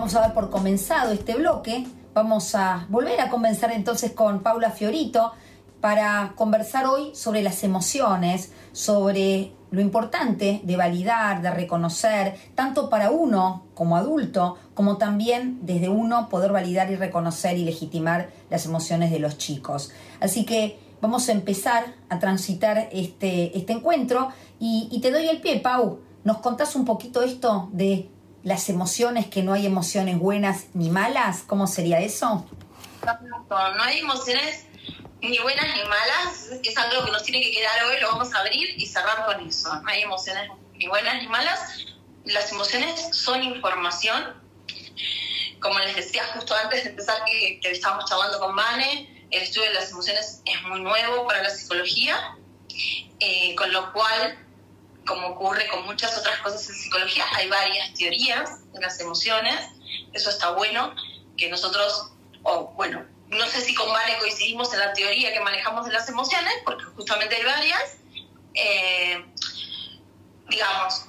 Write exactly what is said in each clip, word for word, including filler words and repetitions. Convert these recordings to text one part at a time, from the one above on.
vamos a dar por comenzado este bloque. Vamos a volver a conversar entonces con Paula Fiorito para conversar hoy sobre las emociones, sobre lo importante de validar, de reconocer, tanto para uno como adulto, como también desde uno poder validar y reconocer y legitimar las emociones de los chicos. Así que vamos a empezar a transitar este, este encuentro y, y te doy el pie, Pau. ¿Nos contás un poquito esto de las emociones, que no hay emociones buenas ni malas? ¿Cómo sería eso? No hay emociones ni buenas ni malas, es algo que nos tiene que quedar hoy, lo vamos a abrir y cerrar con eso. No hay emociones ni buenas ni malas, las emociones son información. Como les decía justo antes de empezar que, que estábamos charlando con Vane, el estudio de las emociones es muy nuevo para la psicología, eh, con lo cual, como ocurre con muchas otras cosas en psicología, hay varias teorías de las emociones. Eso está bueno, que nosotros, o bueno, no sé si con Vane coincidimos en la teoría que manejamos de las emociones, porque justamente hay varias. Eh, digamos,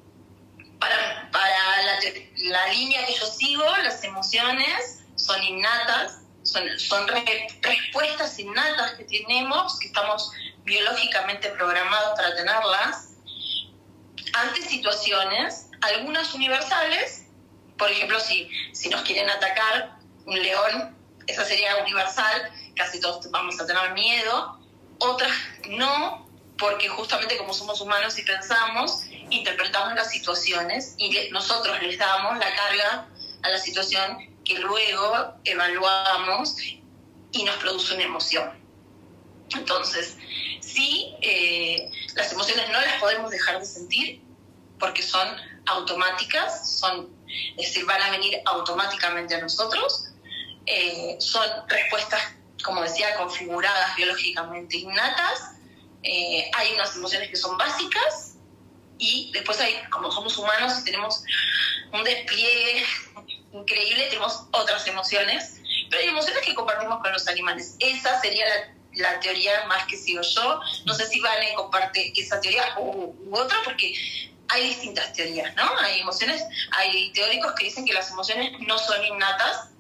para, para la, la línea que yo sigo, las emociones son innatas, son, son re, respuestas innatas que tenemos, que estamos biológicamente programados para tenerlas, ante situaciones, algunas universales. Por ejemplo, si, si nos quieren atacar un león, esa sería universal, casi todos vamos a tener miedo. Otras no, porque justamente como somos humanos y pensamos, interpretamos las situaciones y le, nosotros les damos la carga a la situación que luego evaluamos y nos produce una emoción. Entonces, sí, eh, las emociones no las podemos dejar de sentir porque son automáticas, son, es decir, van a venir automáticamente a nosotros. Eh, son respuestas, como decía, configuradas biológicamente innatas. Eh, hay unas emociones que son básicas y después hay, como somos humanos y tenemos un despliegue increíble, tenemos otras emociones, pero hay emociones que compartimos con los animales. Esa sería la, la teoría más que sigo yo. No sé si Vane comparte esa teoría u, u otra, porque hay distintas teorías, ¿no? Hay emociones, hay teóricos que dicen que las emociones no son innatas,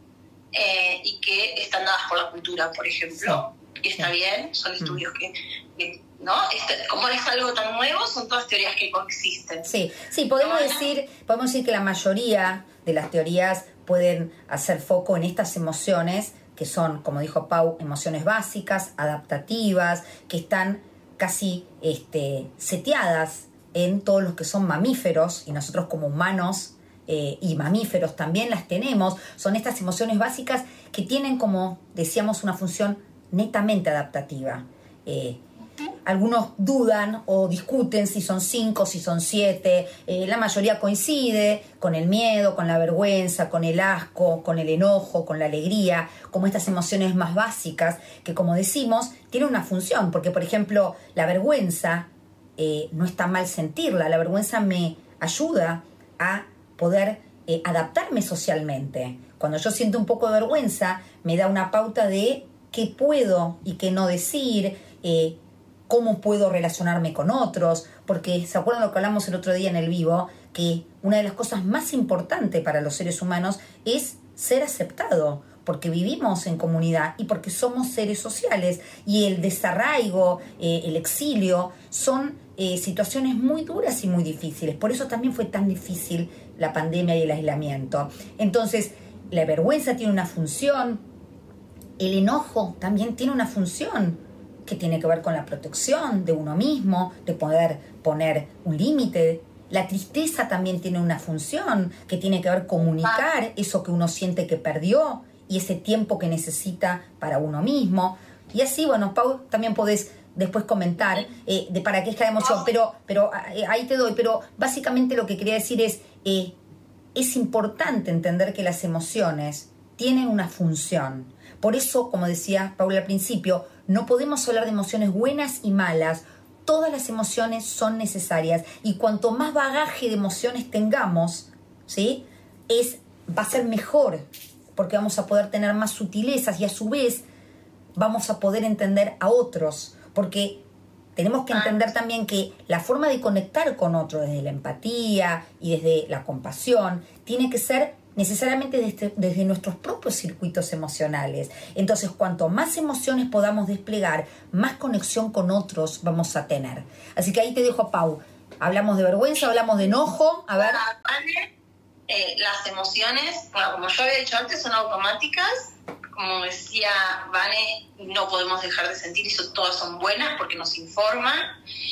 Eh, y que están dadas por la cultura, por ejemplo, sí. Y está sí. bien, son estudios que, que ¿no? Este, como es algo tan nuevo, son todas teorías que coexisten. Sí, sí, podemos decir, podemos decir que la mayoría de las teorías pueden hacer foco en estas emociones, que son, como dijo Pau, emociones básicas, adaptativas, que están casi este, seteadas en todos los que son mamíferos, y nosotros como humanos Eh, y mamíferos también las tenemos. Son estas emociones básicas que tienen, como decíamos, una función netamente adaptativa. Eh, algunos dudan o discuten si son cinco, si son siete. Eh, la mayoría coincide con el miedo, con la vergüenza, con el asco, con el enojo, con la alegría, como estas emociones más básicas que, como decimos, tienen una función. Porque, por ejemplo, la vergüenza, eh, no está mal sentirla. La vergüenza me ayuda a poder eh, adaptarme socialmente. Cuando yo siento un poco de vergüenza, me da una pauta de qué puedo y qué no decir, eh, cómo puedo relacionarme con otros, porque ¿se acuerdan lo que hablamos el otro día en el vivo? Que una de las cosas más importantes para los seres humanos es ser aceptado, porque vivimos en comunidad y porque somos seres sociales, y el desarraigo, eh, el exilio, son eh, situaciones muy duras y muy difíciles. Por eso también fue tan difícil la pandemia y el aislamiento. Entonces, la vergüenza tiene una función, el enojo también tiene una función que tiene que ver con la protección de uno mismo, de poder poner un límite. La tristeza también tiene una función que tiene que ver con comunicar eso que uno siente que perdió y ese tiempo que necesita para uno mismo. Y así, bueno, Pau, también podés después comentar eh, de para qué es cada emoción, pero, pero eh, ahí te doy. Pero básicamente lo que quería decir es, eh, es importante entender que las emociones tienen una función. Por eso, como decía Paula al principio, no podemos hablar de emociones buenas y malas. Todas las emociones son necesarias, y cuanto más bagaje de emociones tengamos, ¿sí? es, va a ser mejor, porque vamos a poder tener más sutilezas y a su vez vamos a poder entender a otros, porque tenemos que entender también que la forma de conectar con otro desde la empatía y desde la compasión tiene que ser necesariamente desde, desde nuestros propios circuitos emocionales. Entonces, cuanto más emociones podamos desplegar, más conexión con otros vamos a tener. Así que ahí te dejo, Pau. Hablamos de vergüenza, hablamos de enojo. A ver. Eh, las emociones, bueno, como yo había dicho antes, son automáticas. Como decía Vane, no podemos dejar de sentir, y eso todas son buenas porque nos informan.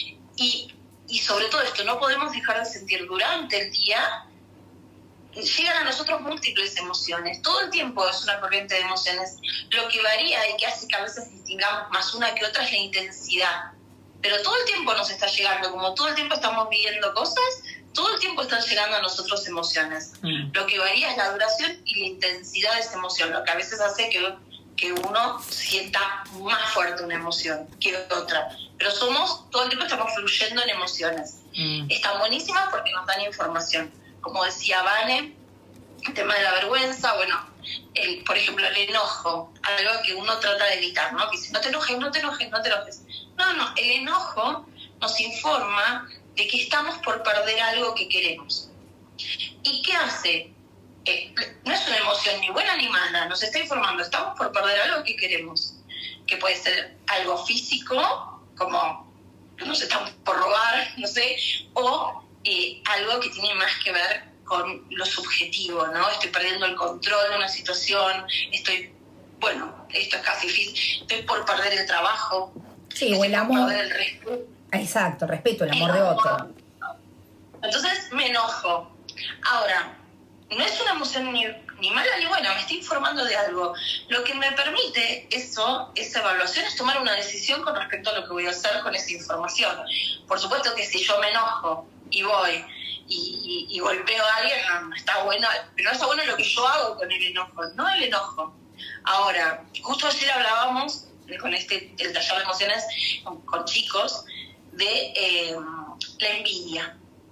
Y, y sobre todo esto, no podemos dejar de sentir durante el día. Llegan a nosotros múltiples emociones. Todo el tiempo es una corriente de emociones. Lo que varía y que hace que a veces distingamos más una que otra es la intensidad. Pero todo el tiempo nos está llegando, como todo el tiempo estamos viviendo cosas, todo el tiempo están llegando a nosotros emociones. Mm. Lo que varía es la duración y la intensidad de esa emoción, lo que a veces hace que, que uno sienta más fuerte una emoción que otra. Pero somos, todo el tiempo estamos fluyendo en emociones. Mm. Están buenísimas porque nos dan información. Como decía Vane, el tema de la vergüenza, bueno, el, por ejemplo, el enojo, algo que uno trata de evitar, ¿no? Que dice, no te enojes, no te enojes, no te enojes. No, no, el enojo nos informa de que estamos por perder algo que queremos. ¿Y qué hace? Eh, no es una emoción ni buena ni mala, nos está informando, estamos por perder algo que queremos, que puede ser algo físico, como nos estamos por robar, no sé, o eh, algo que tiene más que ver con lo subjetivo, ¿no? Estoy perdiendo el control de una situación, estoy, bueno, esto es casi físico, estoy por perder el trabajo, sí, o el amor. El respeto. Exacto, respeto, el amor de otro. Entonces me enojo. Ahora, no es una emoción ni, ni mala ni buena, me está informando de algo. Lo que me permite eso, esa evaluación, es tomar una decisión con respecto a lo que voy a hacer con esa información. Por supuesto que si yo me enojo y voy y, y, y golpeo a alguien, no, no está bueno, pero no está bueno lo que yo hago con el enojo, no el enojo. Ahora, justo ayer hablábamos con este el taller de emociones con, con chicos de eh, la envidia,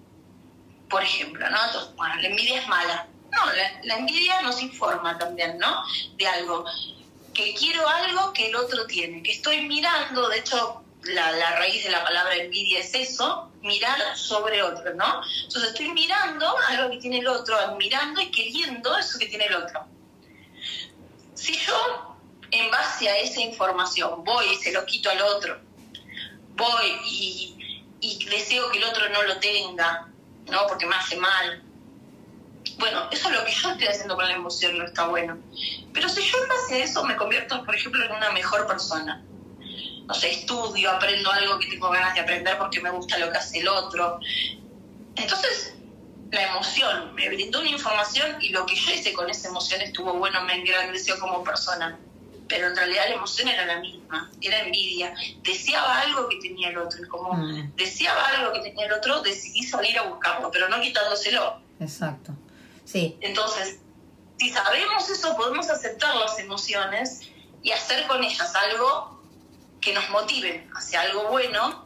por ejemplo, ¿no? Entonces, bueno, la envidia es mala. No, la, la envidia nos informa también, ¿no? De algo, que quiero algo que el otro tiene, que estoy mirando, de hecho, la, la raíz de la palabra envidia es eso, mirar sobre otro, ¿no? Entonces estoy mirando algo que tiene el otro, admirando y queriendo eso que tiene el otro. Si yo, en base a esa información, voy y se lo quito al otro, voy y, y deseo que el otro no lo tenga, ¿no? Porque me hace mal. Bueno, eso es lo que yo estoy haciendo con la emoción, no está bueno. Pero si yo en base a eso me convierto, por ejemplo, en una mejor persona, no sé, estudio, aprendo algo que tengo ganas de aprender porque me gusta lo que hace el otro, entonces la emoción me brindó una información y lo que yo hice con esa emoción estuvo bueno, me engrandeció como persona. Pero en realidad la emoción era la misma, era envidia. Deseaba algo que tenía el otro, y como mm. deseaba algo que tenía el otro, decidí salir a buscarlo, pero no quitándoselo. Exacto, sí. Entonces, si sabemos eso, podemos aceptar las emociones y hacer con ellas algo que nos motive hacia algo bueno,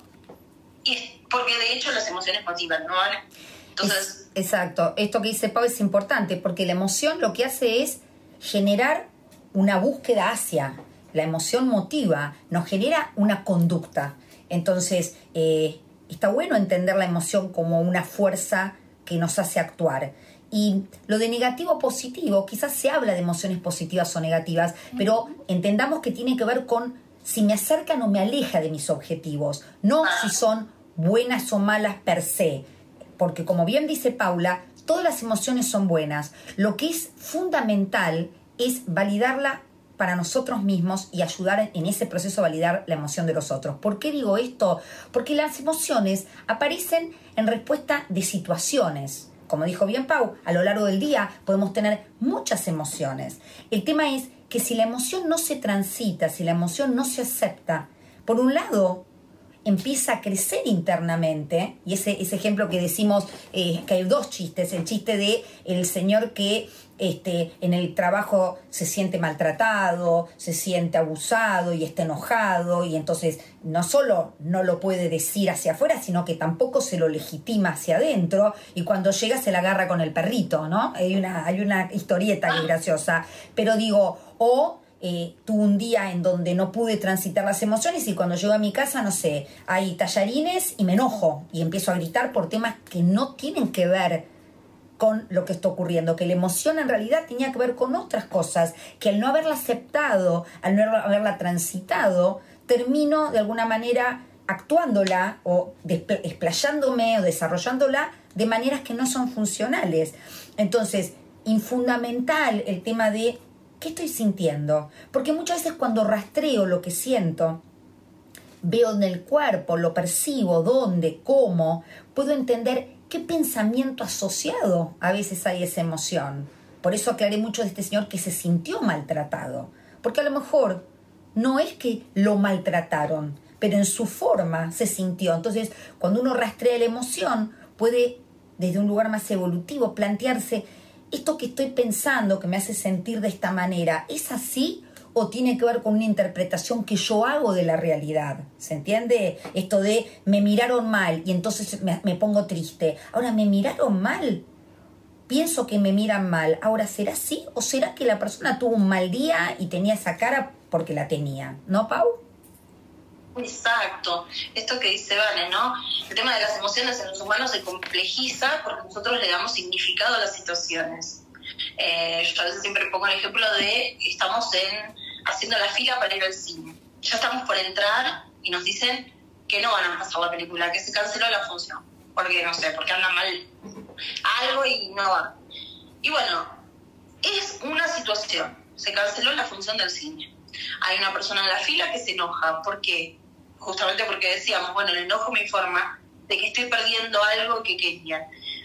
y porque de hecho las emociones motivan, ¿no, Ana? Entonces, es, exacto, esto que dice Pau es importante, porque la emoción lo que hace es generar una búsqueda hacia, la emoción motiva, nos genera una conducta. Entonces, eh, está bueno entender la emoción como una fuerza que nos hace actuar. Y lo de negativo positivo, quizás se habla de emociones positivas o negativas, pero entendamos que tiene que ver con si me acercan o me aleja de mis objetivos, no si son buenas o malas per se. Porque como bien dice Paula, todas las emociones son buenas. Lo que es fundamental es validarla para nosotros mismos y ayudar en ese proceso a validar la emoción de los otros. ¿Por qué digo esto? Porque las emociones aparecen en respuesta de situaciones. Como dijo bien Pau, a lo largo del día podemos tener muchas emociones. El tema es que si la emoción no se transita, si la emoción no se acepta, por un lado empieza a crecer internamente, y ese, ese ejemplo que decimos, eh, que hay dos chistes, el chiste de el señor que este, en el trabajo se siente maltratado, se siente abusado y está enojado, y entonces no solo no lo puede decir hacia afuera, sino que tampoco se lo legitima hacia adentro, y cuando llega se la agarra con el perrito, ¿no? Hay una, hay una historieta que es graciosa, pero digo, o Eh, tuve un día en donde no pude transitar las emociones y cuando llego a mi casa, no sé, hay tallarines y me enojo y empiezo a gritar por temas que no tienen que ver con lo que está ocurriendo, que la emoción en realidad tenía que ver con otras cosas, que al no haberla aceptado, al no haberla transitado, termino de alguna manera actuándola o explayándome o desarrollándola de maneras que no son funcionales. Entonces, infundamental el tema de ¿qué estoy sintiendo? Porque muchas veces cuando rastreo lo que siento, veo en el cuerpo, lo percibo, dónde, cómo, puedo entender qué pensamiento asociado a veces hay esa emoción. Por eso aclaré mucho de este señor que se sintió maltratado. Porque a lo mejor no es que lo maltrataron, pero en su forma se sintió. Entonces, cuando uno rastrea la emoción, puede, desde un lugar más evolutivo, plantearse, ¿esto que estoy pensando, que me hace sentir de esta manera, es así o tiene que ver con una interpretación que yo hago de la realidad? ¿Se entiende? Esto de me miraron mal y entonces me, me pongo triste. Ahora, ¿me miraron mal? Pienso que me miran mal. Ahora, ¿será así o será que la persona tuvo un mal día y tenía esa cara porque la tenía? ¿No, Pau? Exacto. Esto que dice Vane, ¿no? El tema de las emociones en los humanos se complejiza porque nosotros le damos significado a las situaciones. Eh, yo a veces siempre pongo el ejemplo de estamos en, haciendo la fila para ir al cine. Ya estamos por entrar y nos dicen que no van a pasar la película, que se canceló la función. Porque, no sé, porque anda mal algo y no va. Y bueno, es una situación. Se canceló la función del cine. Hay una persona en la fila que se enoja. ¿Por qué? Justamente porque decíamos, bueno, el enojo me informa de que estoy perdiendo algo que quería.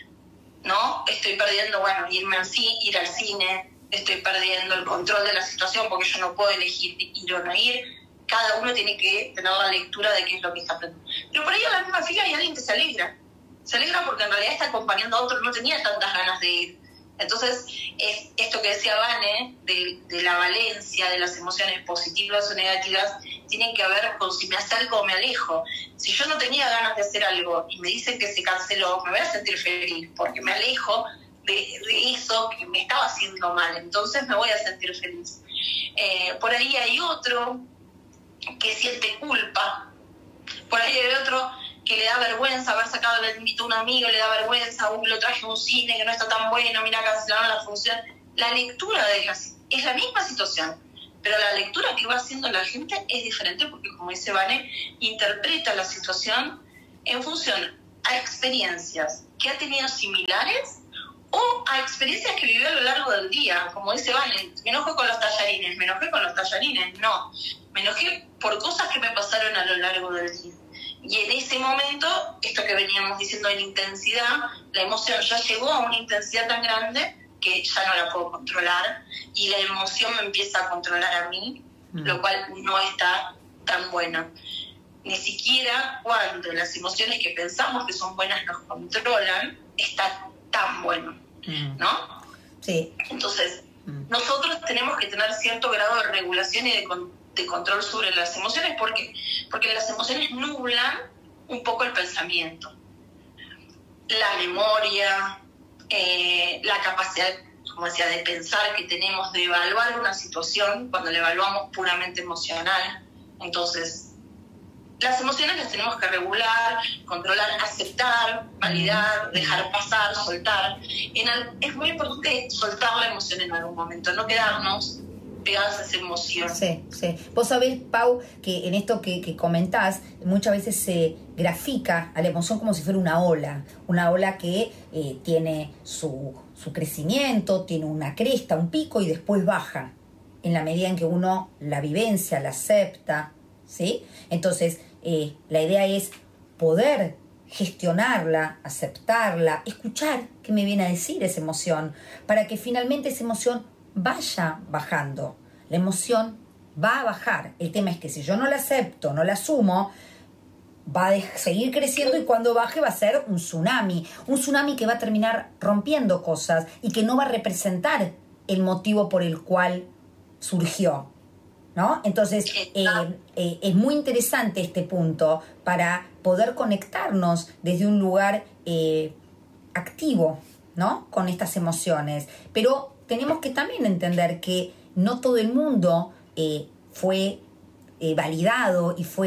¿No? Estoy perdiendo, bueno, irme al cine, ir al cine, estoy perdiendo el control de la situación porque yo no puedo elegir ir o no ir. Cada uno tiene que tener la lectura de qué es lo que está aprendiendo. Pero por ahí en la misma fila hay alguien que se alegra. Se alegra porque en realidad está acompañando a otro, no tenía tantas ganas de ir. Entonces, es esto que decía Vane, de, de la valencia de las emociones positivas o negativas, tienen que ver con si me acerco o me alejo. Si yo no tenía ganas de hacer algo y me dicen que se canceló, me voy a sentir feliz porque me alejo de, de eso que me estaba haciendo mal. Entonces me voy a sentir feliz. Eh, por ahí hay otro que siente culpa. Por ahí hay otro que le da vergüenza haber sacado, le invitó a un amigo, le da vergüenza, uh, lo traje a un cine que no está tan bueno, mira, cancelaron la función. La lectura de las, es la misma situación, pero la lectura que va haciendo la gente es diferente porque, como dice Vane, interpreta la situación en función a experiencias que ha tenido similares o a experiencias que vivió a lo largo del día. Como dice Vane, me enojé con los tallarines, me enojé con los tallarines, no, me enojé por cosas que me pasaron a lo largo del día. Y en ese momento, esto que veníamos diciendo de la intensidad, la emoción ya llegó a una intensidad tan grande que ya no la puedo controlar y la emoción me empieza a controlar a mí, mm. lo cual no está tan bueno. Ni siquiera cuando las emociones que pensamos que son buenas nos controlan, está tan bueno, mm. ¿no? Sí. Entonces, mm. nosotros tenemos que tener cierto grado de regulación y de control de control sobre las emociones. ¿Por qué? Porque las emociones nublan un poco el pensamiento, la memoria, eh, la capacidad, como decía, de pensar que tenemos, de evaluar una situación cuando la evaluamos puramente emocional. Entonces, las emociones las tenemos que regular, controlar, aceptar, validar, dejar pasar, soltar. En el, es muy importante soltar la emoción en algún momento, no quedarnos pegadas a esa emoción. Sí, sí. Vos sabés, Pau, que en esto que, que comentás, muchas veces se grafica a la emoción como si fuera una ola, una ola que eh, tiene su, su crecimiento, tiene una cresta, un pico y después baja, en la medida en que uno la vivencia, la acepta, ¿sí? Entonces, eh, la idea es poder gestionarla, aceptarla, escuchar qué me viene a decir esa emoción, para que finalmente esa emoción vaya bajando. La emoción va a bajar. El tema es que si yo no la acepto, no la asumo, va a seguir creciendo y cuando baje va a ser un tsunami. Un tsunami que va a terminar rompiendo cosas y que no va a representar el motivo por el cual surgió, ¿no? Entonces, eh, eh, es muy interesante este punto para poder conectarnos desde un lugar eh, activo, ¿no? Con estas emociones. Pero tenemos que también entender que no todo el mundo eh, fue eh, validado y fue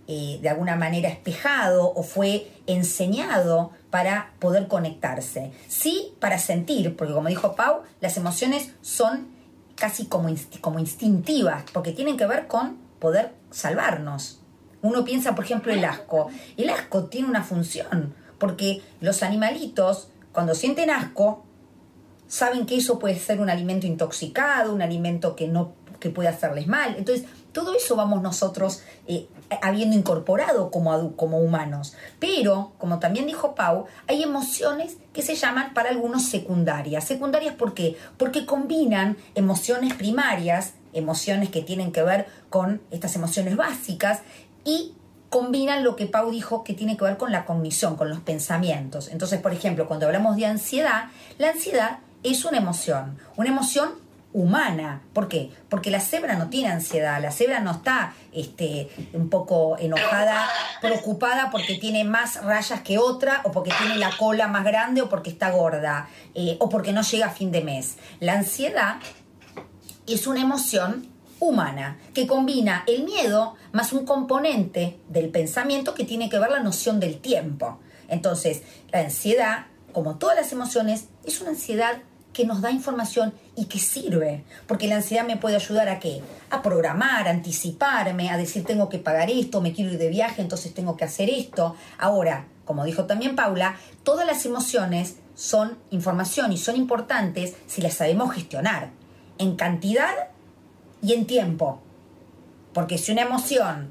eh, de alguna manera espejado o fue enseñado para poder conectarse. Sí, para sentir, porque como dijo Pau, las emociones son casi como, inst- como instintivas, porque tienen que ver con poder salvarnos. Uno piensa, por ejemplo, el asco. El asco tiene una función, porque los animalitos, cuando sienten asco, saben que eso puede ser un alimento intoxicado, un alimento que no que puede hacerles mal. Entonces, todo eso vamos nosotros eh, habiendo incorporado como, como humanos. Pero, como también dijo Pau, hay emociones que se llaman para algunos secundarias. ¿Secundarias por qué? Porque combinan emociones primarias, emociones que tienen que ver con estas emociones básicas, y combinan lo que Pau dijo que tiene que ver con la cognición, con los pensamientos. Entonces, por ejemplo, cuando hablamos de ansiedad, la ansiedad es una emoción, una emoción humana. ¿Por qué? Porque la cebra no tiene ansiedad, la cebra no está este, un poco enojada, preocupada porque tiene más rayas que otra, o porque tiene la cola más grande, o porque está gorda, eh, o porque no llega a fin de mes. La ansiedad es una emoción humana que combina el miedo más un componente del pensamiento que tiene que ver la noción del tiempo. Entonces, la ansiedad, como todas las emociones, es una ansiedad que nos da información y que sirve, porque la ansiedad me puede ayudar a ¿qué? A programar, a anticiparme, a decir tengo que pagar esto, me quiero ir de viaje, entonces tengo que hacer esto. Ahora, como dijo también Paula, todas las emociones son información y son importantes si las sabemos gestionar, en cantidad y en tiempo, porque si una emoción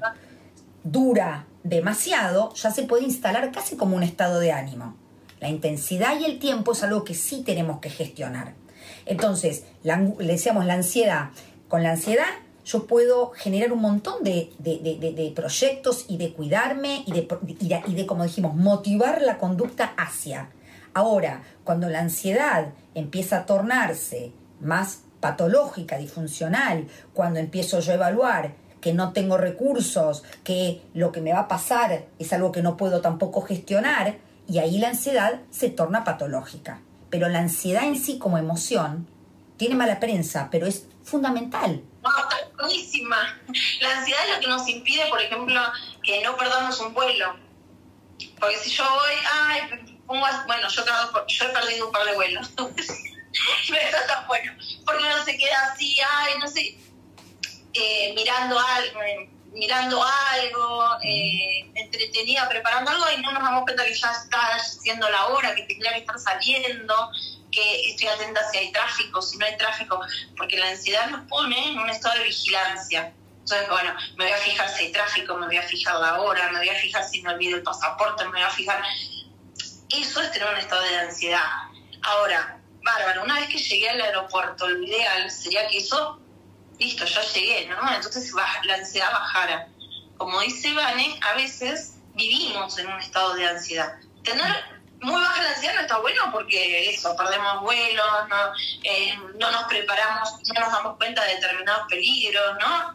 dura demasiado, ya se puede instalar casi como un estado de ánimo. La intensidad y el tiempo es algo que sí tenemos que gestionar. Entonces, la, le decíamos la ansiedad. Con la ansiedad yo puedo generar un montón de, de, de, de, de proyectos y de cuidarme y de, y, de, y de, como dijimos, motivar la conducta hacia. Ahora, cuando la ansiedad empieza a tornarse más patológica, disfuncional, cuando empiezo yo a evaluar que no tengo recursos, que lo que me va a pasar es algo que no puedo tampoco gestionar, y ahí la ansiedad se torna patológica. Pero la ansiedad en sí como emoción tiene mala prensa, pero es fundamental. No, está buenísima. La ansiedad es lo que nos impide, por ejemplo, que no perdamos un vuelo. Porque si yo voy, ay, pongo, bueno, yo, yo he perdido un par de vuelos. No está tan bueno. Porque uno se queda así, ay, no sé, eh, mirando algo, eh, mirando algo, eh, entretenida, preparando algo, y no nos damos cuenta que ya está siendo la hora, que tendría que estar saliendo, que estoy atenta si hay tráfico, si no hay tráfico, porque la ansiedad nos pone en un estado de vigilancia. Entonces, bueno, me voy a fijar si hay tráfico, me voy a fijar la hora, me voy a fijar si me olvido el pasaporte, me voy a fijar... Eso es tener un estado de ansiedad. Ahora, bárbaro, una vez que llegué al aeropuerto, lo ideal sería que eso... listo, ya llegué, ¿no? Entonces la ansiedad bajara. Como dice Vane, a veces vivimos en un estado de ansiedad. Tener muy baja la ansiedad no está bueno porque eso, perdemos vuelos, no, eh, no nos preparamos, no nos damos cuenta de determinados peligros, ¿no?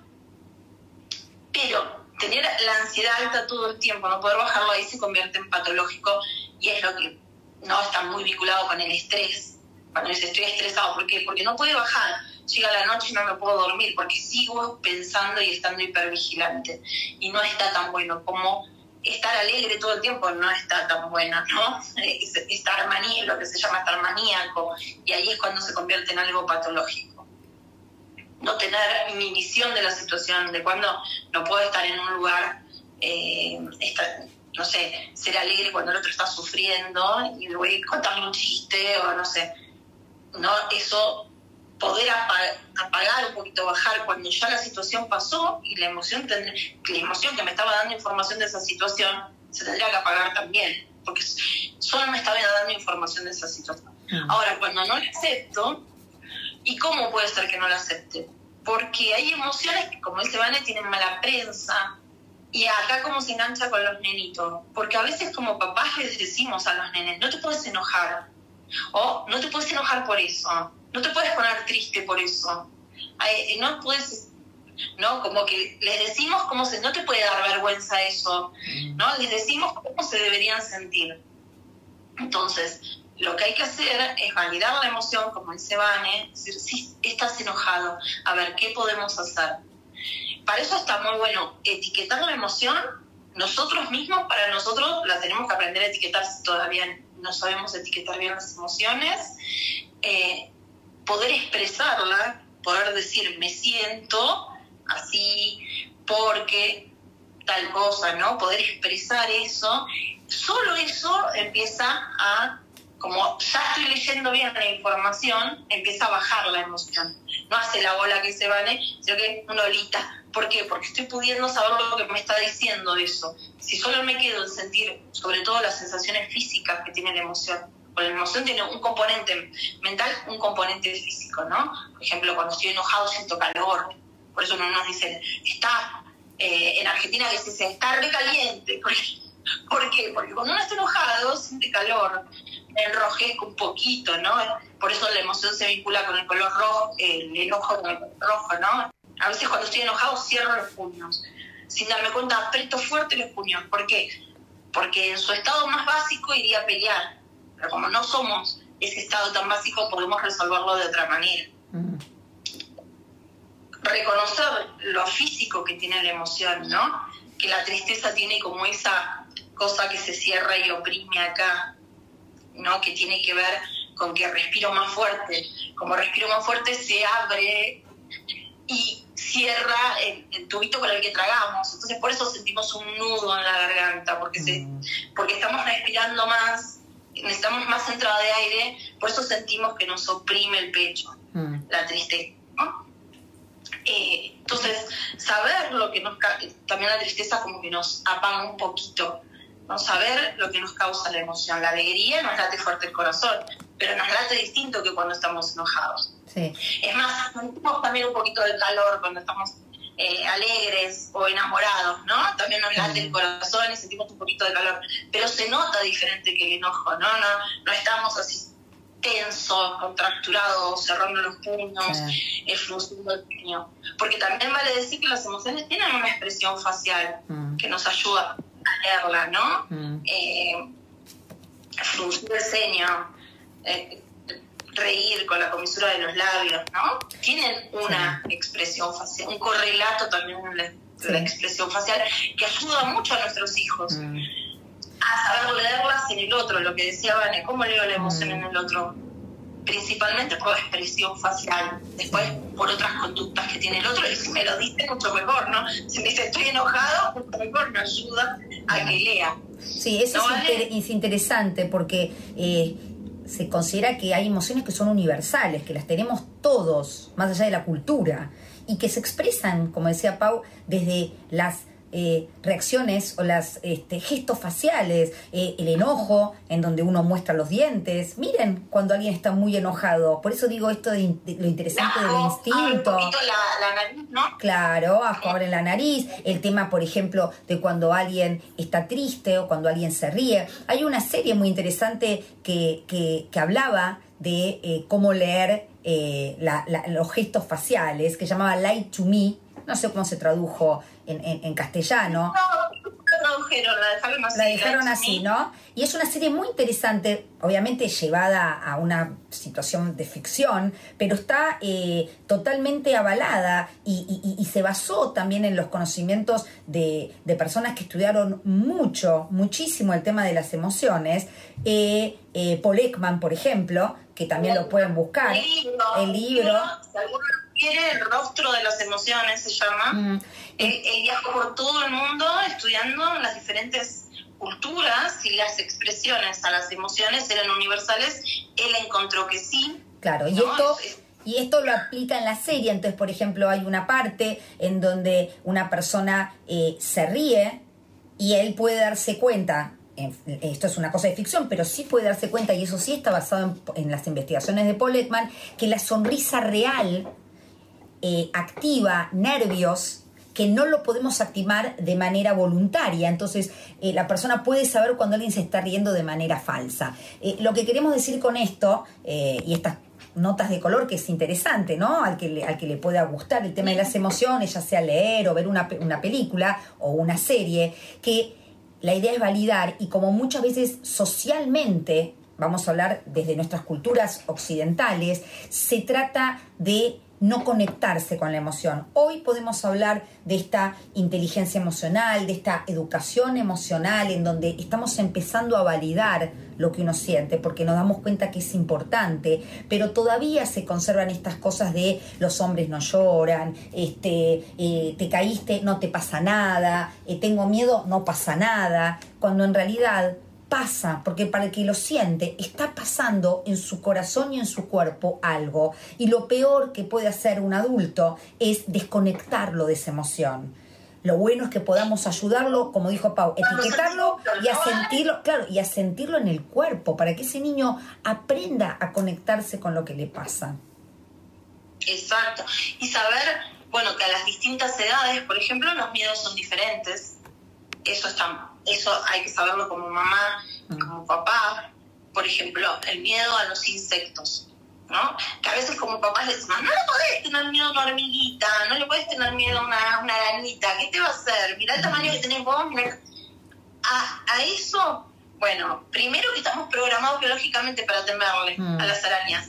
Pero tener la ansiedad alta todo el tiempo, no poder bajarlo, ahí se convierte en patológico, y es lo que no está muy vinculado con el estrés. Cuando dice estoy estresado, ¿por qué? Porque no puede bajar. Llega la noche y no me puedo dormir porque sigo pensando y estando hipervigilante, y no está tan bueno. Como estar alegre todo el tiempo no está tan bueno, ¿no? Estar maní, lo que se llama estar maníaco, y ahí es cuando se convierte en algo patológico. No tener mi visión de la situación, de cuando no puedo estar en un lugar, eh, estar, no sé, ser alegre cuando el otro está sufriendo y le voy a contarle un chiste o no sé, no, eso... poder apagar un poquito, bajar cuando ya la situación pasó, y la emoción tendré, la emoción que me estaba dando información de esa situación se tendría que apagar también, porque solo me estaba dando información de esa situación. Mm. Ahora, cuando no la acepto, ¿y cómo puede ser que no la acepte? Porque hay emociones que, como dice Vane, tienen mala prensa, y acá cómo se engancha con los nenitos, porque a veces como papás les decimos a los nenes, no te puedes enojar, o no te puedes enojar por eso, no te puedes poner triste por eso, Ay, no puedes, no, como que les decimos cómo se, no te puede dar vergüenza eso, ¿no? Les decimos cómo se deberían sentir. Entonces, lo que hay que hacer es validar la emoción, como dice Vane, decir, sí, estás enojado, a ver, ¿qué podemos hacer? Para eso está muy bueno etiquetar la emoción nosotros mismos, para nosotros, la tenemos que aprender a etiquetar si todavía no sabemos etiquetar bien las emociones, eh, poder expresarla, poder decir me siento así porque tal cosa, ¿no? Poder expresar eso, solo eso empieza a, como ya estoy leyendo bien la información, empieza a bajar la emoción. No hace la bola que se vane, sino que una olita. ¿Por qué? Porque estoy pudiendo saber lo que me está diciendo eso. Si solo me quedo en sentir, sobre todo las sensaciones físicas que tiene la emoción, porque la emoción tiene un componente mental, un componente físico, ¿no? Por ejemplo, cuando estoy enojado siento calor. Por eso uno nos dice, está eh, en Argentina que se dice, está re caliente. ¿Por qué? ¿Por qué? Porque cuando uno está enojado siente calor, me enrojezco un poquito, ¿no? Por eso la emoción se vincula con el color rojo, el enojo con el color rojo, ¿no? A veces cuando estoy enojado cierro los puños. Sin darme cuenta, aprieto fuerte los puños. ¿Por qué? Porque en su estado más básico iría a pelear. Pero como no somos ese estado tan básico, podemos resolverlo de otra manera. Mm. Reconocer lo físico que tiene la emoción, ¿no? Que la tristeza tiene como esa cosa que se cierra y oprime acá, ¿no? Que tiene que ver con que respiro más fuerte. Como respiro más fuerte se abre y cierra el, el tubito con el que tragamos. Entonces por eso sentimos un nudo en la garganta, porque, mm. se, porque estamos respirando más, necesitamos más entrada de aire, por eso sentimos que nos oprime el pecho, mm. la tristeza, ¿no? Eh, entonces, saber lo que nos... También la tristeza como que nos apaga un poquito, ¿no? Saber lo que nos causa la emoción. La alegría nos late fuerte el corazón, pero nos late distinto que cuando estamos enojados. Sí. Es más, sentimos también un poquito de calor cuando estamos eh, alegres o enamorados, ¿no? También nos late mm. el corazón y sentimos un poquito de calor, pero se nota diferente que el enojo, ¿no? No, no estamos así tensos, contracturados, cerrando los puños, sí. eh, frunciendo el ceño. Porque también vale decir que las emociones tienen una expresión facial mm. que nos ayuda a leerla, ¿no? Mm. Eh, fruncir el ceño, eh, reír con la comisura de los labios, ¿no? Tienen una sí. expresión facial, un correlato también en la, sí. la expresión facial que ayuda mucho a nuestros hijos. Mm. a saber leerlas en el otro, lo que decía Vane, ¿cómo leo la emoción en el otro? Principalmente por la expresión facial, después por otras conductas que tiene el otro, y si me lo dice mucho mejor, ¿no? Si me dice estoy enojado, mucho mejor me ayuda a que lea. Sí, eso ¿no, es, vale? inter es interesante porque eh, se considera que hay emociones que son universales, que las tenemos todos, más allá de la cultura, y que se expresan, como decía Pau, desde las Eh, reacciones o las este, gestos faciales, eh, el enojo, en donde uno muestra los dientes. Miren cuando alguien está muy enojado. Por eso digo esto de, de lo interesante del instinto. Un poquito la, la nariz, ¿no? Claro, ajo ahora en la nariz. El tema, por ejemplo, de cuando alguien está triste o cuando alguien se ríe. Hay una serie muy interesante que, que, que hablaba de eh, cómo leer eh, la, la, los gestos faciales, que llamaba Lie to Me. No sé cómo se tradujo en, en, en castellano. No, la tradujeron, la dejaron así. La dejaron así, ¿no? Y es una serie muy interesante, obviamente llevada a una situación de ficción, pero está eh, totalmente avalada y, y, y se basó también en los conocimientos de, de personas que estudiaron mucho, muchísimo el tema de las emociones. Eh, eh, Paul Ekman, por ejemplo, que también lo pueden buscar. El libro. El libro. Quiere el rostro de las emociones, se llama. Mm. Él, él viajó por todo el mundo estudiando las diferentes culturas y las expresiones a las emociones eran universales. Él encontró que sí. Claro, y ¿no? esto... Y esto lo aplica en la serie. Entonces, por ejemplo, hay una parte en donde una persona eh, se ríe y él puede darse cuenta, en, esto es una cosa de ficción, pero sí puede darse cuenta, y eso sí está basado en, en las investigaciones de Paul Ekman, que la sonrisa real eh, activa nervios que no lo podemos activar de manera voluntaria. Entonces, eh, la persona puede saber cuando alguien se está riendo de manera falsa. Eh, lo que queremos decir con esto, eh, y estas notas de color, que es interesante, ¿no? Al que le, al que le pueda gustar el tema de las emociones, ya sea leer o ver una, una película o una serie, que la idea es validar, y como muchas veces socialmente, vamos a hablar desde nuestras culturas occidentales, se trata de no conectarse con la emoción. Hoy podemos hablar de esta inteligencia emocional, de esta educación emocional, en donde estamos empezando a validar lo que uno siente, porque nos damos cuenta que es importante, pero todavía se conservan estas cosas de los hombres no lloran, este, eh, te caíste, no te pasa nada, eh, tengo miedo, no pasa nada, cuando en realidad pasa, porque para el que lo siente, está pasando en su corazón y en su cuerpo algo, y lo peor que puede hacer un adulto es desconectarlo de esa emoción. Lo bueno es que podamos ayudarlo, como dijo Pau, etiquetarlo y a sentirlo, claro, y a sentirlo en el cuerpo, para que ese niño aprenda a conectarse con lo que le pasa. Exacto. Y saber, bueno, que a las distintas edades, por ejemplo, los miedos son diferentes. Eso está, eso hay que saberlo como mamá, como papá. Por ejemplo, el miedo a los insectos, ¿no? Que a veces como papás le decimos, no le podés tener miedo a una hormiguita, no le podés tener miedo a una, una arañita, ¿qué te va a hacer? Mirá el tamaño que tenés vos, mirá. A, a eso, bueno, primero que estamos programados biológicamente para temerle mm. a las arañas,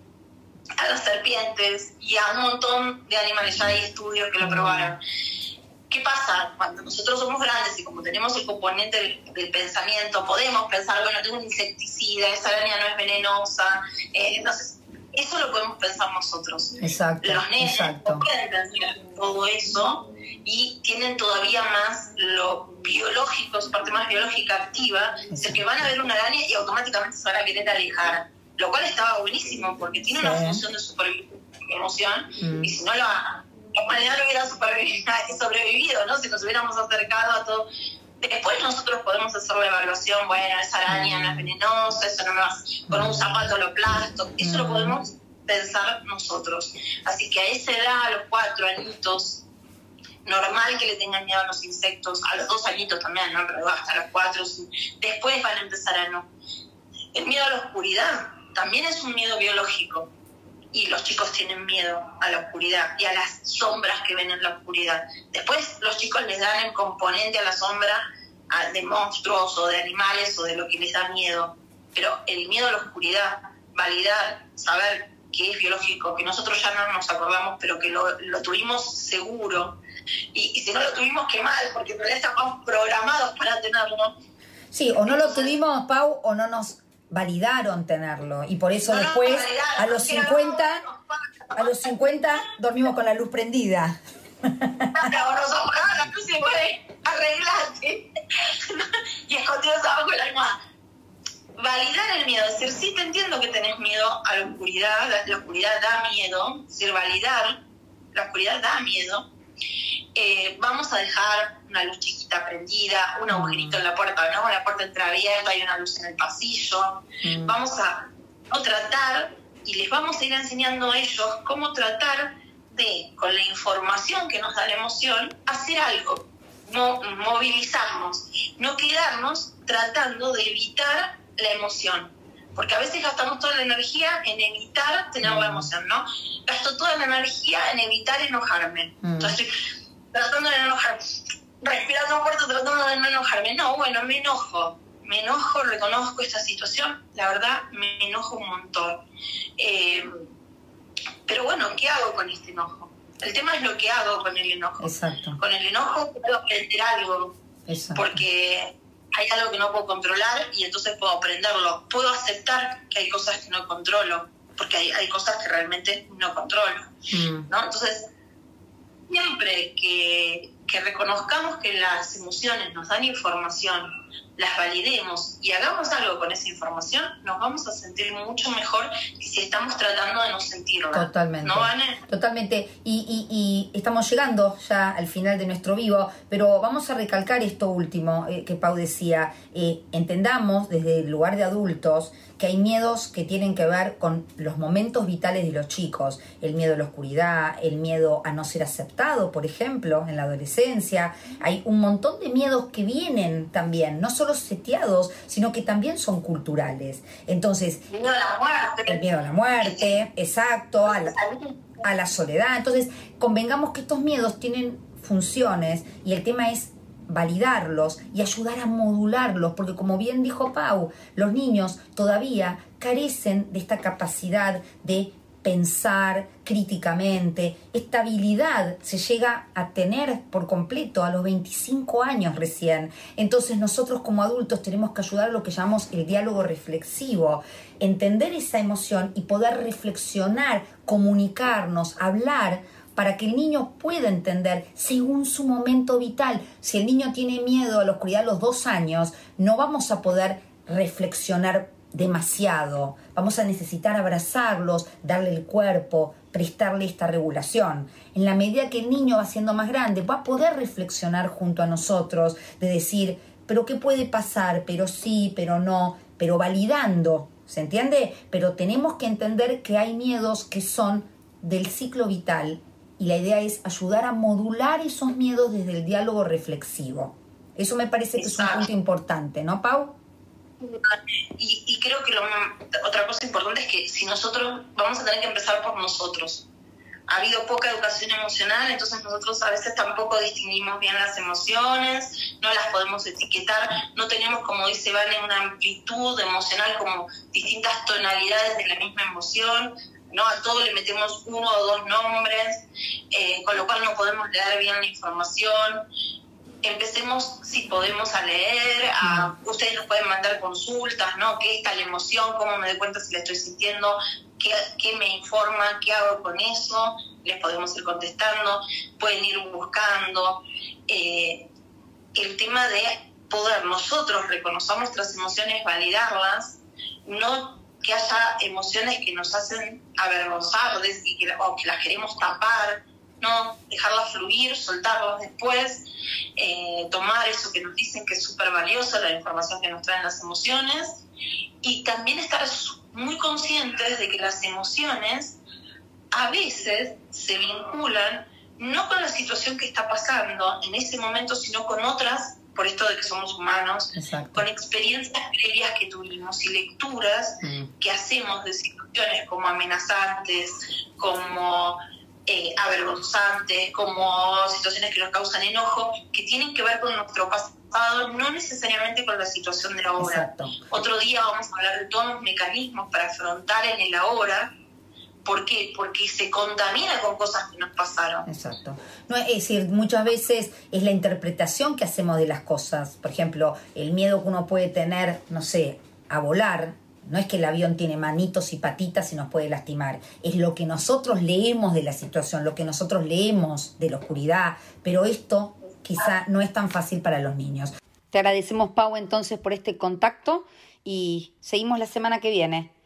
a las serpientes y a un montón de animales. Ya hay estudios que lo probaron. ¿Qué pasa? Cuando nosotros somos grandes y como tenemos el componente del, del pensamiento, podemos pensar, bueno, tengo un insecticida, esa araña no es venenosa, eh, entonces eso lo podemos pensar nosotros. Exacto. Los nenes exacto. no pueden pensar todo eso y tienen todavía más lo biológico, su parte más biológica activa, es que van a ver una araña y automáticamente se van a querer alejar, lo cual estaba buenísimo porque tiene sí. una función de supervivencia de emoción mm. y si no lo hagan, la humanidad no hubiera sobrevivido, ¿no? Si nos hubiéramos acercado a todo. Después nosotros podemos hacer la evaluación, bueno, esa araña no es venenosa, eso no me va, con un zapato lo aplasto, eso lo podemos pensar nosotros. Así que a esa edad, a los cuatro añitos, normal que le tengan miedo a los insectos, a los dos añitos también, ¿no? Pero hasta los cuatro, después van a empezar a no. El miedo a la oscuridad también es un miedo biológico. Y los chicos tienen miedo a la oscuridad y a las sombras que ven en la oscuridad. Después los chicos les dan el componente a la sombra de monstruos o de animales o de lo que les da miedo. Pero el miedo a la oscuridad, validar, saber que es biológico, que nosotros ya no nos acordamos, pero que lo, lo tuvimos seguro. Y, y si no lo tuvimos, qué mal, porque en realidad estamos programados para tenerlo. Sí, o no lo tuvimos, Pau, o no nos validaron tenerlo, y por eso no, después no, a los cincuenta a los cincuenta dormimos con la luz prendida. La luz se puede arreglarte y escondidos abajo de la almohada. Validar el miedo, es decir, sí te entiendo que tenés miedo a la oscuridad, la, la oscuridad da miedo, es decir, validar, la oscuridad da miedo. Eh, vamos a dejar una luz chiquita prendida, un agujerito en la puerta, ¿no? La puerta entreabierta, hay una luz en el pasillo. Mm. Vamos a no tratar, y les vamos a ir enseñando a ellos cómo tratar de, con la información que nos da la emoción, hacer algo, no movilizarnos, no quedarnos tratando de evitar la emoción. Porque a veces gastamos toda la energía en evitar tener mm. la emoción, ¿no? Gasto toda la energía en evitar enojarme. Mm. Entonces, tratando de no enojarme, respirando fuerte, tratando de no enojarme. No, bueno, me enojo. Me enojo, reconozco esta situación. La verdad, me enojo un montón. Eh, pero bueno, ¿qué hago con este enojo? El tema es lo que hago con el enojo. Exacto. Con el enojo puedo aprender algo. Exacto. Porque hay algo que no puedo controlar y entonces puedo aprenderlo. Puedo aceptar que hay cosas que no controlo, porque hay, hay cosas que realmente no controlo. Mm. ¿No? Entonces, siempre que, que reconozcamos que las emociones nos dan información, las validemos y hagamos algo con esa información, nos vamos a sentir mucho mejor que si estamos tratando de no sentirla. Totalmente. ¿No, Vane? Totalmente. Y, y, y estamos llegando ya al final de nuestro vivo, pero vamos a recalcar esto último eh, que Pau decía. Eh, entendamos desde el lugar de adultos que hay miedos que tienen que ver con los momentos vitales de los chicos. El miedo a la oscuridad, el miedo a no ser aceptado, por ejemplo, en la adolescencia. Hay un montón de miedos que vienen también, no solo seteados, sino que también son culturales. Entonces, el miedo a la muerte. El miedo a la muerte, exacto, a la, a la soledad. Entonces, convengamos que estos miedos tienen funciones y el tema es validarlos y ayudar a modularlos, porque como bien dijo Pau, los niños todavía carecen de esta capacidad de pensar críticamente. Esta habilidad se llega a tener por completo a los veinticinco años recién. Entonces nosotros como adultos tenemos que ayudar a lo que llamamos el diálogo reflexivo, entender esa emoción y poder reflexionar, comunicarnos, hablar, para que el niño pueda entender según su momento vital. Si el niño tiene miedo a la oscuridad a los dos años, no vamos a poder reflexionar demasiado. Vamos a necesitar abrazarlos, darle el cuerpo, prestarle esta regulación. En la medida que el niño va siendo más grande, va a poder reflexionar junto a nosotros, de decir, pero ¿qué puede pasar? Pero sí, pero no, pero validando, ¿se entiende? Pero tenemos que entender que hay miedos que son del ciclo vital y la idea es ayudar a modular esos miedos desde el diálogo reflexivo. Eso me parece que es un punto importante, ¿no, Pau? Y, y creo que lo, otra cosa importante es que si nosotros vamos a tener que empezar por nosotros. Ha habido poca educación emocional, entonces nosotros a veces tampoco distinguimos bien las emociones, no las podemos etiquetar, no tenemos, como dice Vane, una amplitud emocional, como distintas tonalidades de la misma emoción, ¿no? A todo le metemos uno o dos nombres, eh, con lo cual no podemos leer bien la información. Empecemos, si podemos, a leer, a, ustedes nos pueden mandar consultas, ¿no? ¿Qué es tal emoción? ¿Cómo me doy cuenta si la estoy sintiendo? ¿Qué, qué me informa? ¿Qué hago con eso? Les podemos ir contestando, pueden ir buscando. Eh, el tema de poder nosotros reconocer nuestras emociones, validarlas, no que haya emociones que nos hacen avergonzar y que, o que las queremos tapar, no, dejarlas fluir, soltarlas después, eh, tomar eso que nos dicen que es súper valioso, la información que nos traen las emociones, y también estar muy conscientes de que las emociones a veces se vinculan no con la situación que está pasando en ese momento, sino con otras, por esto de que somos humanos, Exacto. Con experiencias previas que tuvimos y lecturas mm. que hacemos de situaciones como amenazantes, como eh, avergonzantes, como situaciones que nos causan enojo, que tienen que ver con nuestro pasado, no necesariamente con la situación de ahora. Exacto. Otro día vamos a hablar de todos los mecanismos para afrontar en el ahora. ¿Por qué? Porque se contamina con cosas que nos pasaron. Exacto. No, es decir, muchas veces es la interpretación que hacemos de las cosas. Por ejemplo, el miedo que uno puede tener, no sé, a volar. No es que el avión tiene manitos y patitas y nos puede lastimar. Es lo que nosotros leemos de la situación, lo que nosotros leemos de la oscuridad. Pero esto quizá no es tan fácil para los niños. Te agradecemos, Pau, entonces, por este contacto y seguimos la semana que viene.